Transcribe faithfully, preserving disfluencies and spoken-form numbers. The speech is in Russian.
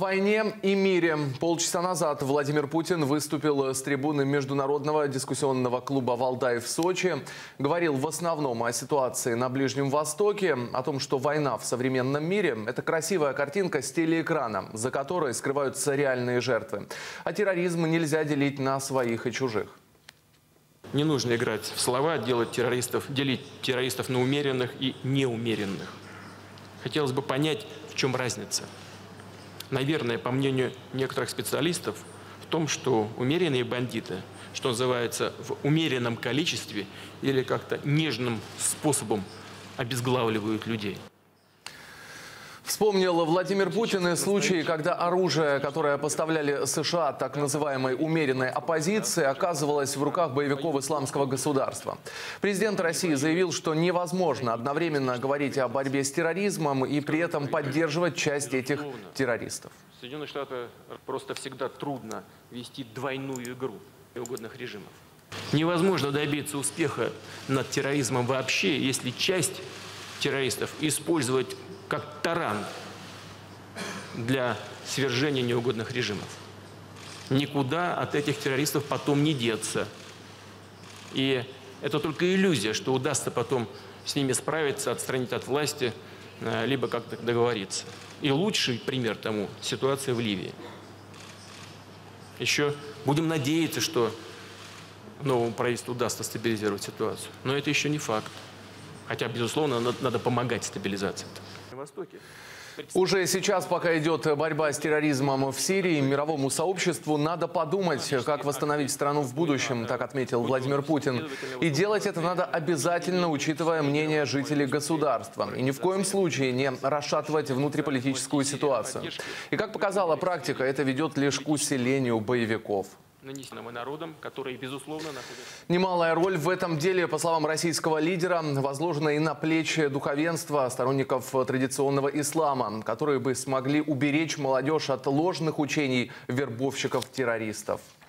войне и мире. Полчаса назад Владимир Путин выступил с трибуны Международного дискуссионного клуба «Валдай» в Сочи. Говорил в основном о ситуации на Ближнем Востоке, о том, что война в современном мире – это красивая картинка с телеэкрана, за которой скрываются реальные жертвы. А терроризм нельзя делить на своих и чужих. Не нужно играть в слова, делать террористов, делить террористов на умеренных и неумеренных. Хотелось бы понять, в чем разница. Наверное, по мнению некоторых специалистов, в том, что умеренные бандиты, что называется, в умеренном количестве или как-то нежным способом обезглавливают людей. Вспомнил Владимир Путин и случаи, когда оружие, которое поставляли США так называемой умеренной оппозиции, оказывалось в руках боевиков исламского государства. Президент России заявил, что невозможно одновременно говорить о борьбе с терроризмом и при этом поддерживать часть этих террористов. Соединенные Штаты просто всегда трудно вести двойную игру угодных режимов. Невозможно добиться успеха над терроризмом вообще, если часть террористов использовать как таран для свержения неугодных режимов. Никуда от этих террористов потом не деться. И это только иллюзия, что удастся потом с ними справиться, отстранить от власти, либо как-то договориться. И лучший пример тому – ситуация в Ливии. Еще будем надеяться, что новому правительству удастся стабилизировать ситуацию. Но это еще не факт. Хотя, безусловно, надо помогать стабилизации. На Востоке. Уже сейчас, пока идет борьба с терроризмом в Сирии, мировому сообществу надо подумать, как восстановить страну в будущем, так отметил Владимир Путин. И делать это надо обязательно, учитывая мнение жителей государства. И ни в коем случае не расшатывать внутриполитическую ситуацию. И как показала практика, это ведет лишь к усилению боевиков. Нанесенным народом, которые, безусловно, находятся... Немалая роль в этом деле, по словам российского лидера, возложена и на плечи духовенства, сторонников традиционного ислама, которые бы смогли уберечь молодежь от ложных учений вербовщиков-террористов.